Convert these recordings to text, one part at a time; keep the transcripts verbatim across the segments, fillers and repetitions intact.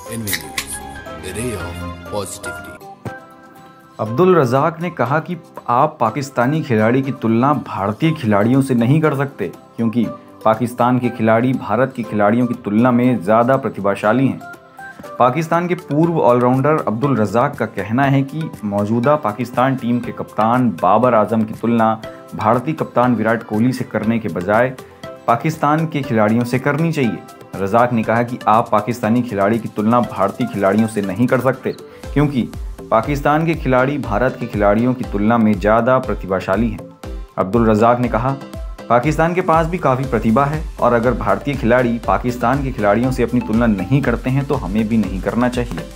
N V news, the ray of positivity. Abdul Razzaq ने कहा कि आप पाकिस्तानी खिलाड़ी की तुलना भारतीय खिलाड़ियों से नहीं कर सकते क्योंकि पाकिस्तान के खिलाड़ी भारत के खिलाड़ियों की तुलना में ज़्यादा प्रतिभाशाली हैं। पाकिस्तान के पूर्व ऑलराउंडर अब्दुल रज़ाक का कहना है कि मौजूदा पाकिस्तान टीम के कप्तान बाबर आजम की तुलना भारतीय कप्तान विराट कोहली से करने के बजाय पाकिस्तान के खिलाड़ियों से करनी चाहिए। रज़ाक ने कहा कि आप पाकिस्तानी खिलाड़ी की तुलना भारतीय खिलाड़ियों से नहीं कर सकते क्योंकि पाकिस्तान के खिलाड़ी भारत के खिलाड़ियों की तुलना में ज़्यादा प्रतिभाशाली हैं। अब्दुल रज़ाक ने कहा, पाकिस्तान के पास भी काफ़ी प्रतिभा है और अगर भारतीय खिलाड़ी पाकिस्तान के खिलाड़ियों से अपनी तुलना नहीं करते हैं तो हमें भी नहीं करना चाहिए।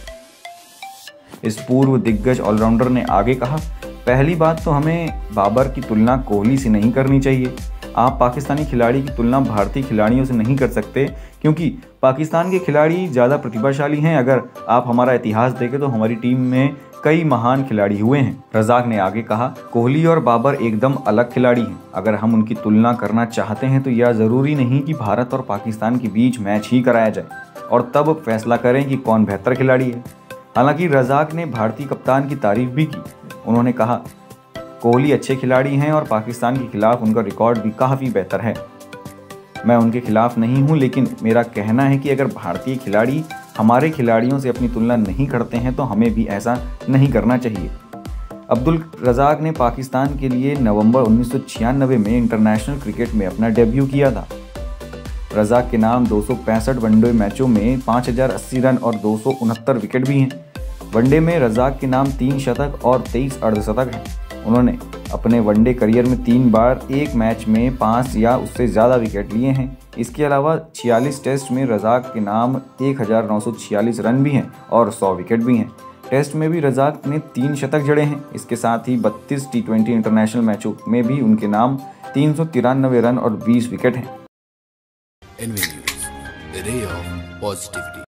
इस पूर्व दिग्गज ऑलराउंडर ने आगे कहा, पहली बात तो हमें बाबर की तुलना कोहली से नहीं करनी चाहिए। आप पाकिस्तानी खिलाड़ी की तुलना भारतीय खिलाड़ियों से नहीं कर सकते क्योंकि पाकिस्तान के खिलाड़ी ज़्यादा प्रतिभाशाली हैं। अगर आप हमारा इतिहास देखें तो हमारी टीम में कई महान खिलाड़ी हुए हैं। रज़ाक ने आगे कहा, कोहली और बाबर एकदम अलग खिलाड़ी हैं। अगर हम उनकी तुलना करना चाहते हैं तो यह ज़रूरी नहीं कि भारत और पाकिस्तान के बीच मैच ही कराया जाए और तब फैसला करें कि कौन बेहतर खिलाड़ी है। हालांकि रज़ाक ने भारतीय कप्तान की तारीफ भी की। उन्होंने कहा, कोहली अच्छे खिलाड़ी हैं और पाकिस्तान के खिलाफ उनका रिकॉर्ड भी काफ़ी बेहतर है। मैं उनके खिलाफ नहीं हूं, लेकिन मेरा कहना है कि अगर भारतीय खिलाड़ी हमारे खिलाड़ियों से अपनी तुलना नहीं करते हैं तो हमें भी ऐसा नहीं करना चाहिए। अब्दुल रज़ाक ने पाकिस्तान के लिए नवंबर उन्नीस सौ छियानवे में इंटरनेशनल क्रिकेट में अपना डेब्यू किया था। रज़ाक के नाम दो सौ पैंसठ वनडे मैचों में पाँच हज़ार अस्सी रन और दो सौ उनहत्तर विकेट भी हैं। वनडे में रज़ाक के नाम तीन शतक और तेईस अर्धशतक हैं। उन्होंने अपने वनडे करियर में तीन बार एक मैच में पाँच या उससे ज़्यादा विकेट लिए हैं। इसके अलावा छियालीस टेस्ट में रज़ाक के नाम एक हज़ार नौ सौ छियालीस रन भी हैं और सौ विकेट भी हैं। टेस्ट में भी रज़ाक ने तीन शतक जड़े हैं। इसके साथ ही बत्तीस टी ट्वेंटी इंटरनेशनल मैचों में भी उनके नाम तीन सौ तिरानवे रन और बीस विकेट हैं। NV news, the ray of positivity.